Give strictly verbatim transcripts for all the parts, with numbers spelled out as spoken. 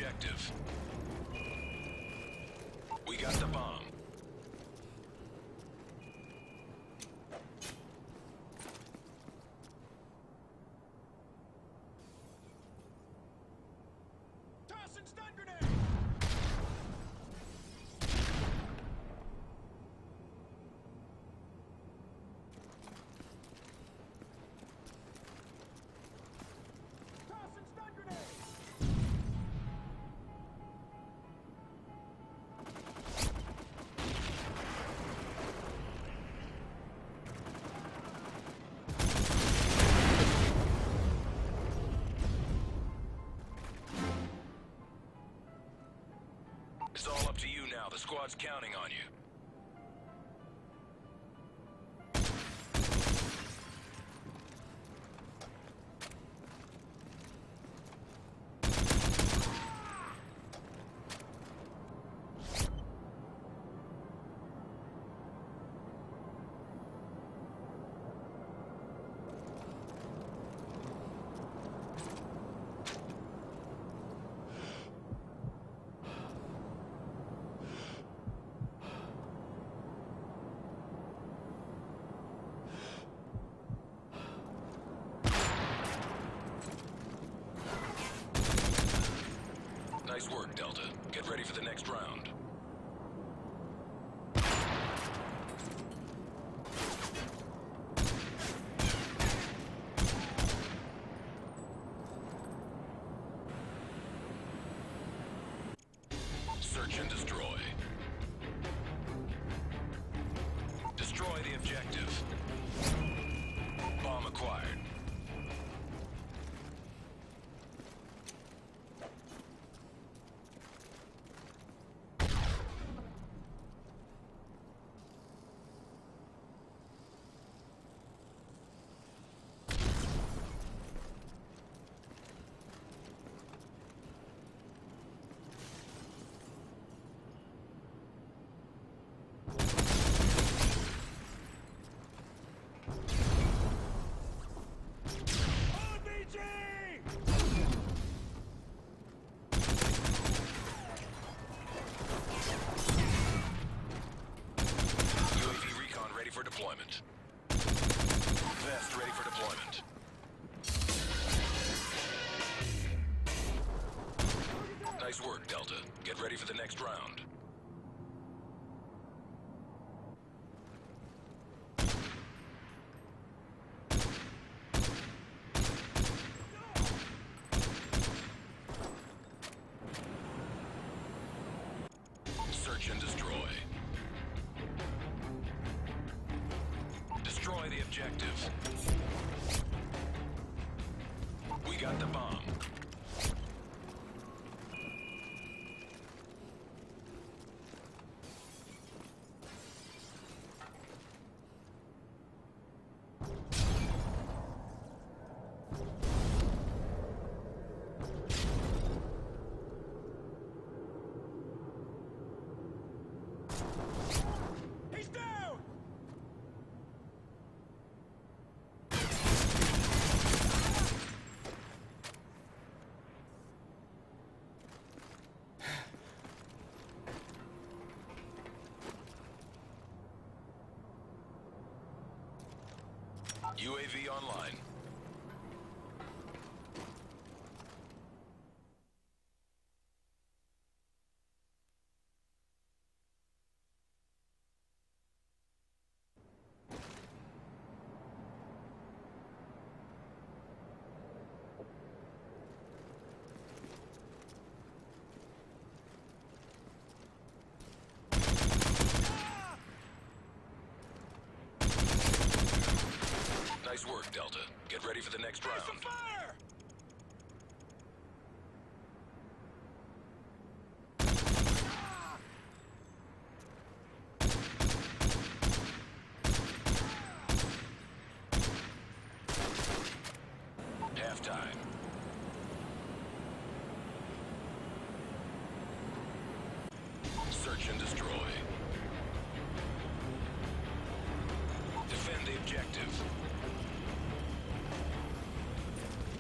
objective. We got the bomb. Tossing stun grenade! Tossing stun grenade! It's all up to you now. The squad's counting on you. Nice work, Delta. Get ready for the next round. Search and destroy. Destroy the objective. Bomb acquired. For deployment. Vest ready for deployment. Nice work, Delta. Get ready for the next round. Search and destroy. Destroy the objective. We got the bomb. He's down! U A V online. Nice work, Delta. Get ready for the next round. Fire! Halftime. Search and destroy. Defend the objective.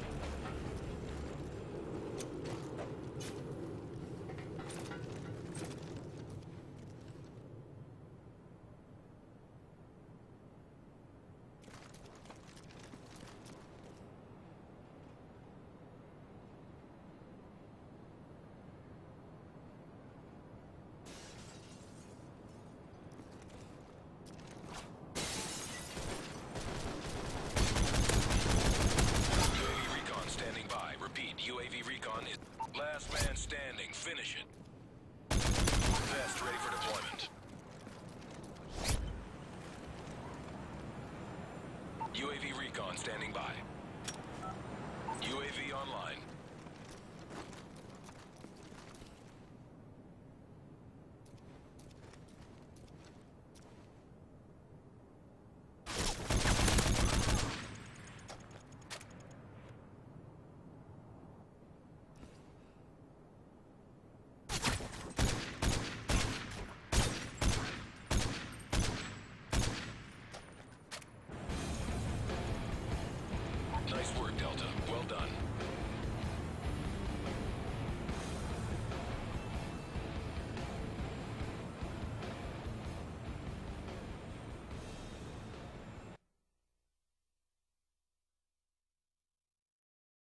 standing. Finish it. Vest ready for deployment. U A V recon standing by. U A V online. Nice work, Delta. Well done.